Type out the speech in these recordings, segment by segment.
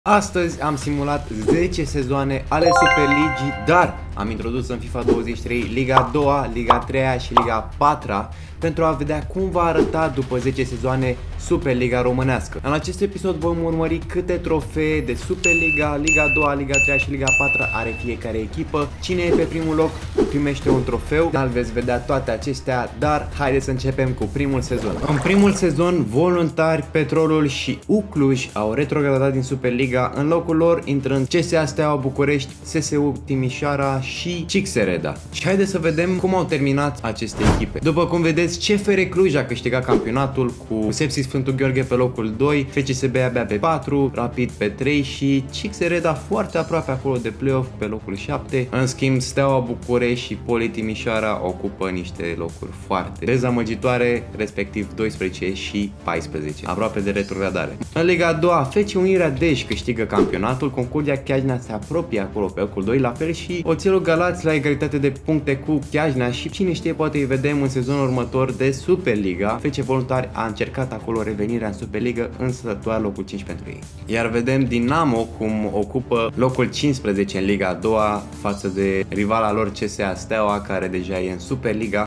Astăzi am simulat 10 sezoane ale Superligii, dar am introdus în FIFA 23 Liga 2, Liga 3 și Liga 4 pentru a vedea cum va arăta după 10 sezoane Superliga românească. În acest episod vom urmări câte trofee de Superliga, Liga 2, Liga 3 și Liga 4 are fiecare echipă, cine e pe primul loc primește un trofeu, dar veți vedea toate acestea, dar haideți să începem cu primul sezon. În primul sezon, Voluntari, Petrolul și Ucluj au retrogradat din Superliga, în locul lor intrând CSA Steaua București, SSU Timișoara și Cixereda. Și haideți să vedem cum au terminat aceste echipe. După cum vedeți, CFR Cluj a câștigat campionatul cu Sepsi Sfântul Gheorghe pe locul 2, FCSB abia pe 4, Rapid pe 3 și Cixereda foarte aproape acolo de play-off pe locul 7. În schimb, Steaua București și Poli Timișoara ocupă niște locuri foarte dezamăgitoare, respectiv 12 și 14, aproape de retrogradare. În Liga a doua, FC Unirea Dej câștigă campionatul, Concordia Chiajna se apropie acolo pe locul 2, la fel și Oțelul Galați la egalitate de puncte cu Chiajna și cine știe, poate îi vedem în sezonul următor de Superliga. FC Voluntari a încercat acolo revenirea în Superliga, însă doar locul 5 pentru ei. Iar vedem Dinamo cum ocupă locul 15 în Liga a doua față de rivala lor CSA Steaua, care deja e în Superliga.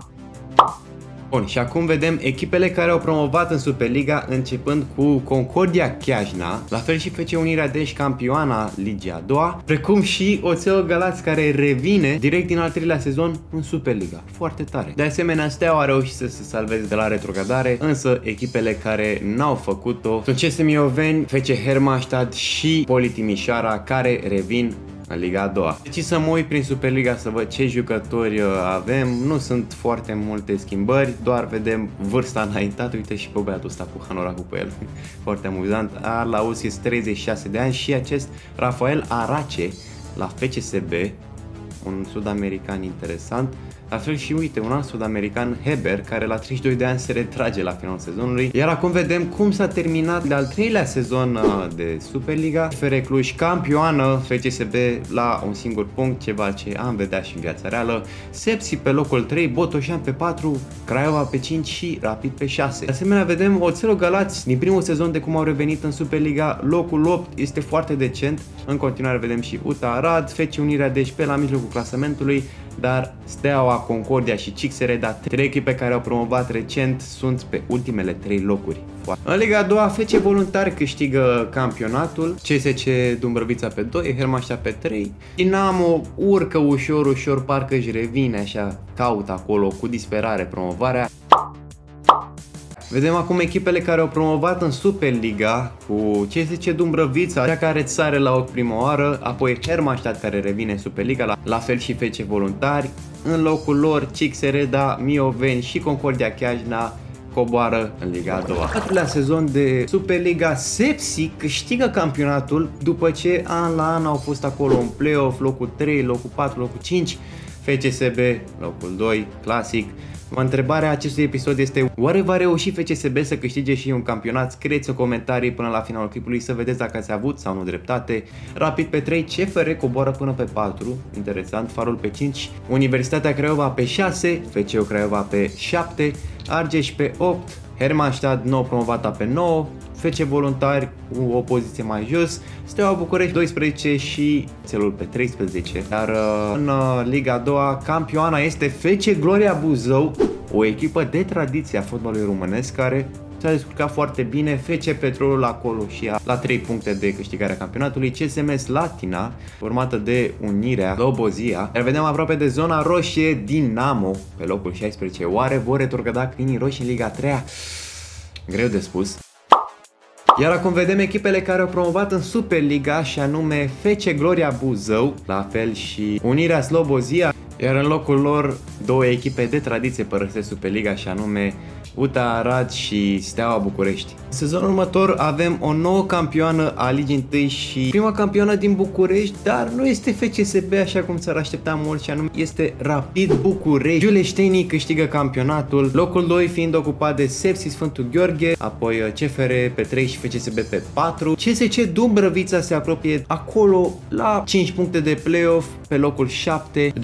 Bun, și acum vedem echipele care au promovat în Superliga, începând cu Concordia Chiajna, la fel și FC Unirea Dej, campioana Ligii a doua, precum și Oțelul Galați, care revine direct din al treilea sezon în Superliga. Foarte tare. De asemenea, Steaua a reușit să se salveze de la retrogradare, însă echipele care n-au făcut-o sunt CS Mioveni, FC Hermannstadt și Poli Timișoara, care revin în Liga a doua. Deci să mă uit prin Superliga să văd ce jucători avem. Nu sunt foarte multe schimbări, doar vedem vârsta înaintată. Uite și pe băiatul ăsta cu hanoracul pe el. Foarte amuzant. Arlausis, 36 de ani, și acest Rafael Arace la FCSB, un sud-american interesant. La fel și uite, un alt sud-american, Heber, care la 32 de ani se retrage la finalul sezonului. Iar acum vedem cum s-a terminat de al treilea sezon de Superliga. FR Cluj campioană, FCSB la un singur punct, ceva ce am vedea și în viața reală. Sepsi pe locul 3, Botoșan pe 4, Craiova pe 5 și Rapid pe 6. De asemenea vedem Oțelul Galați din primul sezon de cum au revenit în Superliga, locul 8 este foarte decent. În continuare vedem și UTA Arad, FC Unirea Dej pe la mijlocul clasamentului, dar Steaua, Concordia și Cixereda, trei echipe care au promovat recent, sunt pe ultimele 3 locuri. În Liga a doua, FC Voluntari câștigă campionatul, CSC Dumbrăvița pe 2, Hermannstadt pe 3, Dinamo urcă ușor, parcă își revine așa, caută acolo cu disperare promovarea. Vedem acum echipele care au promovat în Superliga, cu CSC Dumbrăvița, cea care sare la ochi prima oară, apoi Hermannstadt care revine în Superliga, la fel și FC Voluntari. În locul lor, Cixereda, Mioveni și Concordia Chiajna coboară în Liga a doua. Patrulea sezon de Superliga, Sepsi câștigă campionatul după ce an la an au fost acolo în play-off, locul 3, locul 4, locul 5, FCSB locul 2, clasic. Întrebarea acestui episod este: oare va reuși FCSB să câștige și un campionat? Scrieți în comentarii până la finalul clipului să vedeți dacă ați avut sau nu dreptate. Rapid pe 3, CFR coboară până pe 4, interesant, Farul pe 5, Universitatea Craiova pe 6, FCU Craiova pe 7, Argeș pe 8, Hermannstadt nou promovata pe 9, FC Voluntari cu o poziție mai jos, Steaua București 12 și Țelul pe 13. Iar în Liga a doua, campioana este FC Gloria Buzău, o echipă de tradiție a fotbalului românesc care s-a descurcat foarte bine. FC Petrolul acolo și la 3 puncte de câștigarea campionatului, CSM Slatina, urmată de Unirea Slobozia. Iar vedem aproape de zona roșie Dinamo pe locul 16. Oare vor retrograda câinii roșii în Liga 3? Greu de spus. Iar acum vedem echipele care au promovat în Superliga, și anume FC Gloria Buzău, la fel și Unirea Slobozia. Iar în locul lor, două echipe de tradiție părăsesc Superliga, și anume UTA Arad și Steaua București. În sezonul următor avem o nouă campioană a Ligii 1 și prima campioană din București, dar nu este FCSB așa cum s-ar aștepta mult, și anume este Rapid București. Giuleștenii câștigă campionatul, locul 2 fiind ocupat de Sepsi Sfântul Gheorghe, apoi CFR pe 3 și FCSB pe 4. CSC Dumbrăvița se apropie acolo la 5 puncte de play-off pe locul 7. După multe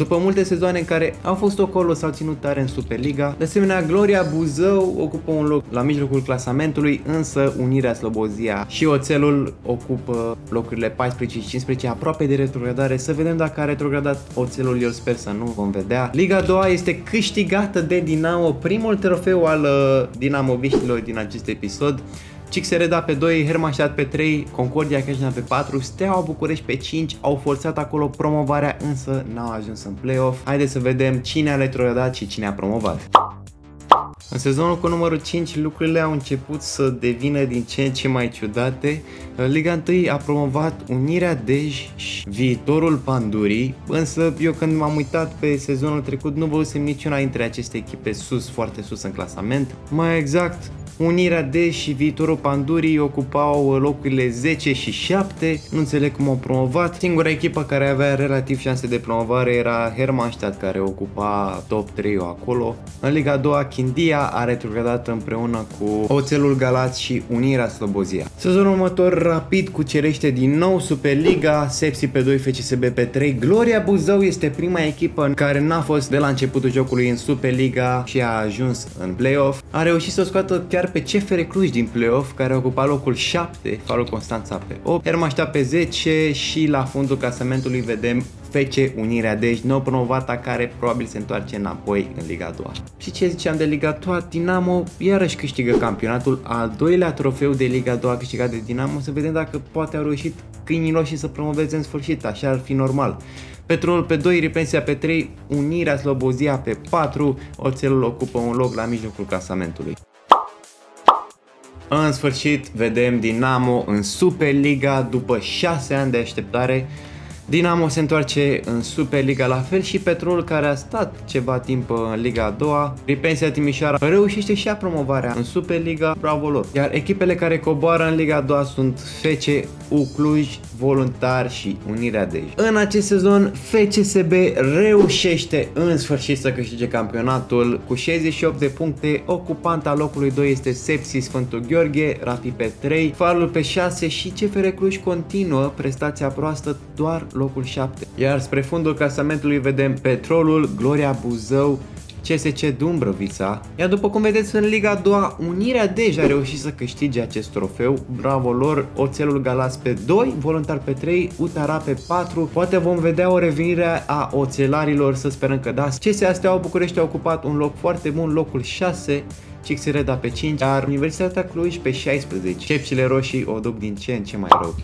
sezoane în care au fost acolo, s-au ținut tare în Superliga. De asemenea, Gloria Buzău ocupă un loc la mijlocul clasamentului, însă Unirea Slobozia și Oțelul ocupă locurile 14 și 15, aproape de retrogradare. Să vedem dacă a retrogradat Oțelul, eu sper să nu, vom vedea. Liga a doua este câștigată de Dinamo, primul trofeu al dinamoviștilor din acest episod. Cixereda pe 2, Hermannstadt pe 3, Concordia Chiajna pe 4, Steaua București pe 5, au forțat acolo promovarea, însă n-au ajuns în play-off. Haideți să vedem cine a retrogradat și cine a promovat. În sezonul cu numărul 5 lucrurile au început să devină din ce în ce mai ciudate. Liga 1 a promovat Unirea Dej și Viitorul Pandurii, însă eu când m-am uitat pe sezonul trecut nu văzusem niciuna dintre aceste echipe sus, foarte sus în clasament. Mai exact, Unirea Dej și Viitorul Pandurii ocupau locurile 10 și 7, nu înțeleg cum au promovat. Singura echipă care avea relativ șanse de promovare era Hermannstadt, care ocupa top 3-ul acolo. În Liga 2, Chindia a retrogradat împreună cu Oțelul Galați și Unirea Slobozia. Sezonul următor Rapid cucerește din nou Superliga, Sepsi pe 2, FCSB pe 3. Gloria Buzău este prima echipă în care n-a fost de la începutul jocului în Superliga și a ajuns în play-off. A reușit să o scoată chiar pe CFR Cluj din play-off, care ocupa locul 7, Farul Constanța pe 8, Hermannstadt pe 10 și la fundul clasamentului vedem FC Unirea Dej, nou promovata, care probabil se întoarce înapoi în Liga 2. Și ce ziceam de Liga 2, Dinamo iarăși câștigă campionatul, al doilea trofeu de Liga 2 câștigat de Dinamo. Să vedem dacă poate au reușit câinii roșii să promoveze în sfârșit, așa ar fi normal. Petrolul pe 2, Ripensia pe 3, Unirea Slobozia pe 4, Oțelul ocupă un loc la mijlocul clasamentului. În sfârșit vedem Dinamo în Superliga după 6 ani de așteptare. Dinamo se întoarce în Superliga, la fel și Petrolul, care a stat ceva timp în Liga a doua. Ripensia Timișoara reușește și ea promovarea în Superliga, bravo lor. Iar echipele care coboară în Liga a doua sunt FC Cluj, Voluntari și Unirea Dej. În acest sezon FCSB reușește în sfârșit să câștige campionatul cu 68 de puncte. Ocupanta locului 2 este Sepsi Sfântul Gheorghe, Rapid pe 3, Farul pe 6 și CFR Cluj continuă prestația proastă, doar locul 7. Iar spre fundul clasamentului vedem Petrolul, Gloria Buzău, CSC Dumbrăvița. Iar după cum vedeți în Liga 2, Unirea Dej a reușit să câștige acest trofeu, bravo lor. Oțelul Galați pe 2, Voluntari pe 3, Utara pe 4. Poate vom vedea o revenire a oțelarilor, să sperăm că da. CSA Steaua București a ocupat un loc foarte bun, locul 6. Cixereda pe 5, iar Universitatea Cluj pe 16. Cepșile roșii o duc din ce în ce mai rău.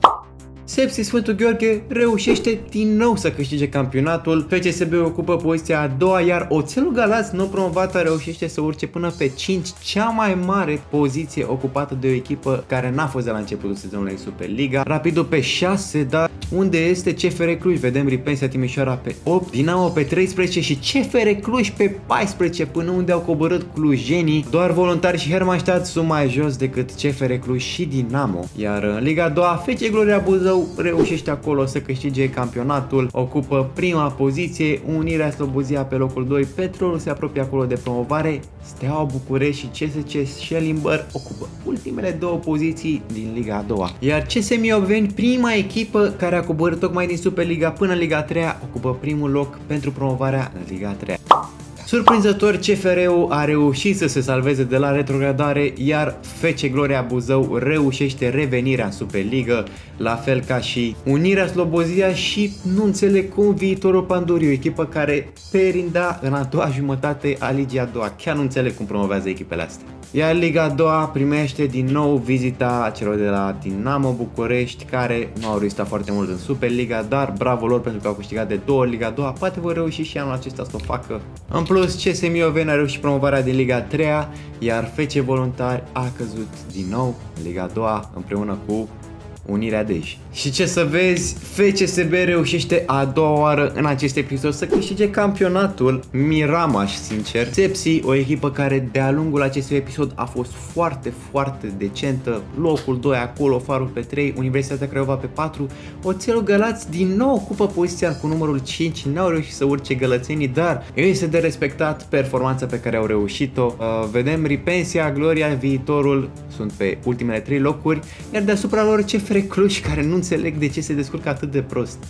Sepsi Sfântul Gheorghe reușește din nou să câștige campionatul. FCSB ocupă poziția a doua, iar Oțelul Galați, nou promovată, reușește să urce până pe 5, cea mai mare poziție ocupată de o echipă care n-a fost de la începutul sezonului Superliga. Rapidul pe 6, dar unde este CFR Cluj? Vedem Ripensia Timișoara pe 8, Dinamo pe 13 și CFR Cluj pe 14, până unde au coborât clujenii. Doar Voluntari și Hermannstadt sunt mai jos decât CFR Cluj și Dinamo. Iar în Liga a doua, FC Gloria Buzău reușește acolo să câștige campionatul, ocupă prima poziție, Unirea Slobozia pe locul 2, Petrolul se apropie acolo de promovare, Steaua București și CSC Schellimber ocupă ultimele două poziții din Liga a doua. Iar CS Mioveni, prima echipă care a coborât tocmai din Superliga până în Liga a treia, ocupă primul loc pentru promovarea în Liga a treia. Surprinzător, CFR-ul a reușit să se salveze de la retrogradare, iar FC Gloria Buzău reușește revenirea în Superligă, la fel ca și Unirea Slobozia și nu înțeleg cum Viitorul Pandurii, o echipă care perinda în a doua jumătate a Ligii a doua. Chiar nu înțeleg cum promovează echipele astea. Iar Liga a doua primește din nou vizita celor de la Dinamo București, care nu au rezistat foarte mult în Superliga, dar bravo lor pentru că au câștigat de 2 ori Liga a doua, poate vor reuși și anul acesta să o facă. În plus, CS Mioveni a reușit promovarea din Liga a treia, iar FC Voluntari a căzut din nou în Liga a doua împreună cu Unirea Dej. Și ce să vezi, FCSB reușește a doua oară în acest episod să câștige campionatul. Miramaș, sincer. Sepsi, o echipă care de-a lungul acestui episod a fost foarte decentă. Locul 2 acolo, Farul pe 3, Universitatea Craiova pe 4. Oțelul Galați din nou ocupă poziția cu numărul 5. N-au reușit să urce gălățenii, dar este de respectat performanța pe care au reușit-o. Vedem Ripensia, Gloria, Viitorul sunt pe ultimele 3 locuri, iar deasupra lor CFR Cluj, care nu înțeleg de ce se descurcă atât de prost.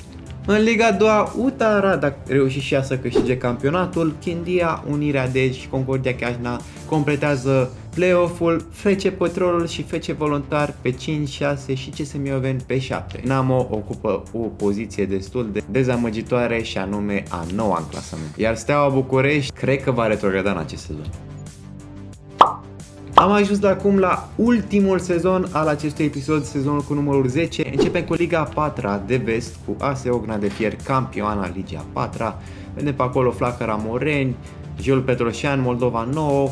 În Liga 2, UTA Arad a reușit și ea să câștige campionatul, Chindia, Unirea Dej și Concordia Chiajna completează play-off-ul, FC Petrolul și FC Voluntar pe 5, 6 și CSM Mioveni pe 7. Dinamo ocupă o poziție destul de dezamăgitoare și anume a 9-a în clasament. Iar Steaua București cred că va retrograda în acest sezon. Am ajuns acum la ultimul sezon al acestui episod, sezonul cu numărul 10. Începem cu Liga 4 de Vest, cu AS Ogna de Fier, campioana Ligii a 4-a. Vedem pe acolo Flacăra Moreni, Jul Petroșan, Moldova 9,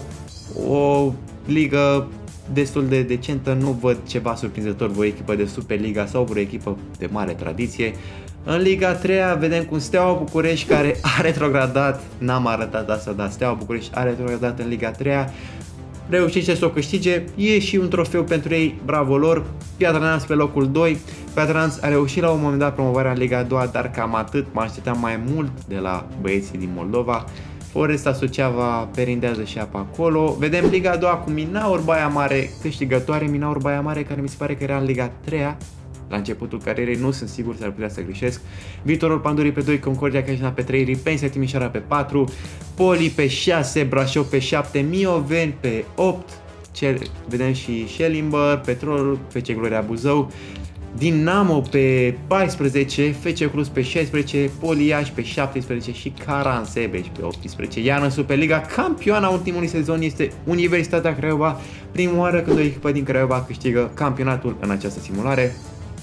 o ligă destul de decentă, nu văd ceva surprinzător, vreo echipă de Superliga sau vreo echipă de mare tradiție. În Liga 3 vedem cum Steaua București, care a retrogradat, n-am arătat asta, dar Steaua București a retrogradat în Liga 3, reușește să o câștige, e și un trofeu pentru ei, bravo lor. Piatra Neamț pe locul 2, Piatra Neamț a reușit la un moment dat promovarea în Liga 2, dar cam atât, mă așteptam mai mult de la băieții din Moldova. Foresta Suceava perindează și apa acolo. Vedem Liga 2 cu Minaur Baia Mare câștigătoare, Minaur Baia Mare care mi se pare că era în Liga 3 la începutul carierei, nu sunt sigur, s-ar putea să greșesc. Viitorul Pandurii pe 2, Concordia Chiajna pe 3, Ripensia Timișoara pe 4, Poli pe 6, Brașov pe 7, Mioveni pe 8, vedem și Schellimber, Petrolul, FC Gloria Buzău, Dinamo pe 14, FC Cluj pe 16, Poli Iași pe 17 și Caransebeș pe 18. Iar în Superliga, campioana ultimului sezon este Universitatea Craiova, prima oară când o echipă din Craiova câștigă campionatul în această simulare.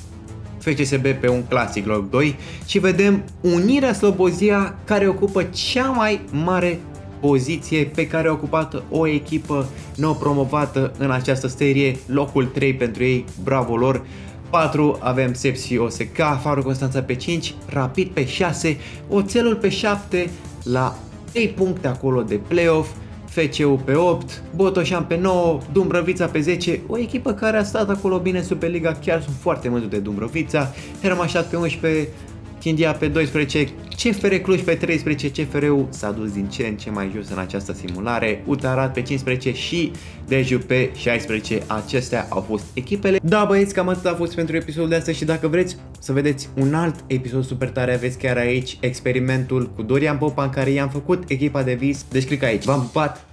FCSB pe un clasic loc 2 și vedem Unirea Slobozia, care ocupă cea mai mare poziție pe care a ocupat o echipă nou promovată în această serie, locul 3 pentru ei, bravo lor. 4 avem Sepsi OSK, Farul Constanța pe 5, Rapid pe 6, Oțelul pe 7 la 3 puncte acolo de play-off, FCU pe 8, Botoșan pe 9, Dumbrăvița pe 10, o echipă care a stat acolo bine în Superliga, chiar sunt foarte mândru de Dumbrăvița, Hermașat pe 11, Chindia pe 12, CFR Cluj pe 13, CFR-ul s-a dus din ce în ce mai jos în această simulare, UTA Arad pe 15 și Deju pe 16, acestea au fost echipele. Da băieți, cam atât a fost pentru episodul de astăzi și dacă vreți să vedeți un alt episod super tare, aveți chiar aici experimentul cu Dorian Popa în care i-am făcut echipa de vis, deci click aici. V-am pupat!